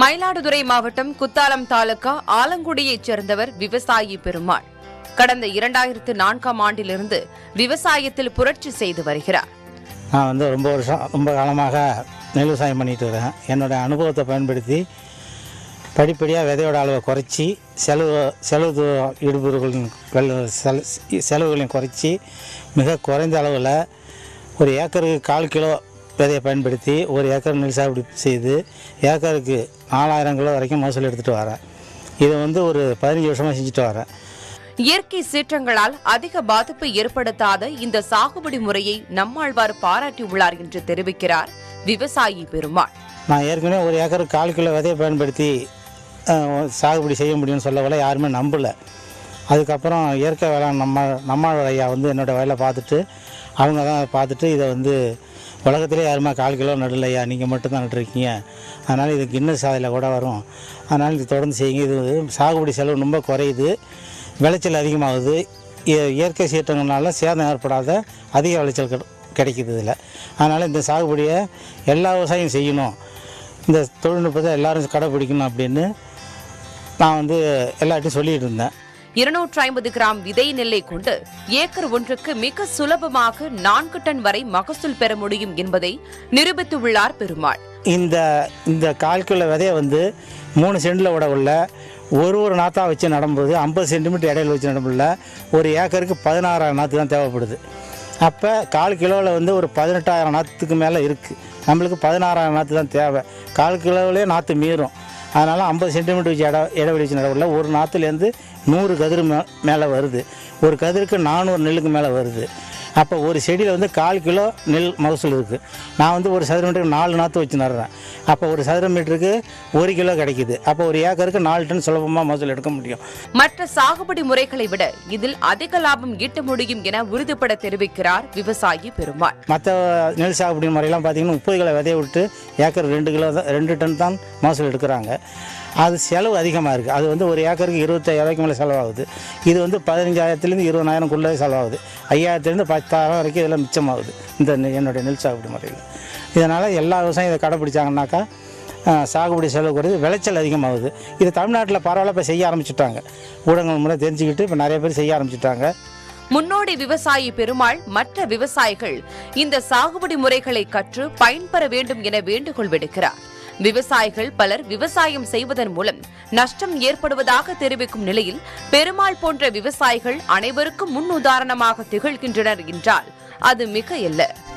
மயிலாடுதுறை மாவட்டம் குத்தாலம் தாலுகா ஆலங்குடியைச் சேர்ந்தவர் விவசாயி பெருமாள். கடந்த 2004ஆம் ஆண்டிலிருந்து விவசாயத்தில் புரட்சி செய்து வருகிறார். நான் ரொம்ப காலமாக நெல் விவசாயம் பண்ணிட்டு வரேன். என்னோட அனுபவத்தை பயன்படுத்தி படிப்படியாக விதையோட அளவை குறைச்சி செலவு செலவுகளையும் குறைச்சி மிக குறைந்த அளவில் ஒரு ஏக்கருக்கு 1/4 கிலோ விதையை பயன்படுத்தி ஒரு ஏக்கர் நெல் சாகுபடி செய்து ஏக்கருக்கு 4000 கிலோ வரைக்கும் மகசூல் எடுத்துகிட்டு வரேன். இதை ஒரு 15 வருஷமாக செஞ்சுட்டு வரேன். இயற்கை சீற்றங்களால் அதிக பாதிப்பு ஏற்படுத்தாத இந்த சாகுபடி முறையை நம்மாழ்வார் பாராட்டியுள்ளார் என்று தெரிவிக்கிறார் விவசாயி பெருமாள். நான் ஏற்கனவே ஒரு ஏக்கருக்கு 1/4 கிலோ விதையை பயன்படுத்தி சாகுபடி செய்ய முடியும்னு சொல்லவில்லை, யாருமே நம்பலை. அதுக்கப்புறம் இயற்கை வேளாண் நம்மாழ்வார் ஐயா என்னோடய வயலை பார்த்துட்டு அவங்க தான் பார்த்துட்டு இதை உலகத்திலே யாருமே 1/4 கிலோ நடல ஐயா, நீங்கள் மட்டும்தான் நட்டுருக்கீங்க, அதனால் இதுக்கு இன்னும் சாதையில் கூட வரும், அதனால் இது தொடர்ந்து செய்யுங்க, இது சாகுபடி செலவு ரொம்ப குறையுது, விளைச்சல் அதிகமாகுது, இயற்கை சீற்றங்களால சேதம் ஏற்படாத அதிக விளைச்சல் கிடைக்கிது இதில். அதனால் இந்த சாகுபடியை எல்லா விவசாயம் செய்யணும், இந்த தொழில்நுட்பத்தை எல்லோரும் கடைப்பிடிக்கணும் அப்படின்னு நான் எல்லார்ட்டையும் சொல்லிகிட்டு இருந்தேன். 250 கிராம் விதை நெல்லை கொண்டு ஏக்கர் ஒன்றுக்கு மிக சுலபமாக 4 டன் வரை மகசூல் பெற முடியும் என்பதை நிரூபித்துள்ளார் பெருமாள். இந்த 1/4 கிலோ விதையை 3 சென்டில் விடவுள்ள ஒரு நாற்றா வச்சு நடும்போது 50 சென்டிமீட்டர் இடையில வச்சு நடும்போது ஒரு ஏக்கருக்கு 16,000 நாற்று தான் தேவைப்படுது. அப்போ 1/4 கிலோவில் ஒரு 18,000 நாற்றுக்கு மேலே இருக்குது. நம்மளுக்கு 16,000 நாற்று தான் தேவை. 1/4 கிலோவிலே நாற்று மீறும். அதனால் 50 சென்டிமீட்டர் வச்சு இடைவெளி வச்சு நடவுள்ள ஒரு நாற்றுலேருந்து 100 கதிர் மேலே வருது. ஒரு கதிருக்கு 400 நெல்லுக்கு மேலே வருது. அப்போ ஒரு செடியில் 1/4 கிலோ நெல் மகசூல் இருக்குது. நான் ஒரு சதுர மீட்டருக்கு 4 நாற்று வச்சு நடுறேன். அப்போ ஒரு சதுர மீட்டருக்கு 1 கிலோ கிடைக்குது. அப்போ ஒரு ஏக்கருக்கு 4 டன் சுலபமாக மகசூல் எடுக்க முடியும். மற்ற சாகுபடி முறைகளை விட இதில் அதிக லாபம் ஈட்ட முடியும் என உறுதிப்பட தெரிவிக்கிறார் விவசாயி பெருமாள். மற்ற நெல் சாகுபடி முறையெல்லாம் பார்த்தீங்கன்னா 30 கிலோ விதையை விட்டு ஏக்கர் 2 டன் தான் மகசூல் எடுக்கிறாங்க. அது செலவு அதிகமாக இருக்குது. அது ஒரு ஏக்கருக்கு 25,000 மேலே செலவாகுது. இது 15,000 20,000 செலவாகுது. 5,000 10,000 வரைக்கும் இதெல்லாம் மிச்சமாகுது என்னுடைய நெல் சாகுபடி முறையில். இதனால் எல்லா விவசாயம் இதை கடைப்பிடிச்சாங்கன்னாக்கா சாகுபடி செலவு குறைது, விளைச்சல் அதிகமாகுது. இது தமிழ்நாட்டில் பரவாயில்ல இப்போ செய்ய ஆரம்பிச்சுட்டாங்க. ஊடகங்கள் மூலம் தெரிஞ்சுக்கிட்டு இப்போ நிறைய பேர் செய்ய ஆரம்பிச்சுட்டாங்க. முன்னோடி விவசாயி பெருமாள் மற்ற விவசாயிகள் இந்த சாகுபடி முறைகளை கற்று பயன்பெற வேண்டும் என வேண்டுகோள் விடுக்கிறார். விவசாயிகள் பலர் விவசாயம் செய்வதன் மூலம் நஷ்டம் ஏற்படுவதாக தெரிவிக்கும் நிலையில் பெருமாள் போன்ற விவசாயிகள் அனைவருக்கும் முன்னுதாரணமாக திகழ்கின்றனர் என்றால் அது மிக அல்ல.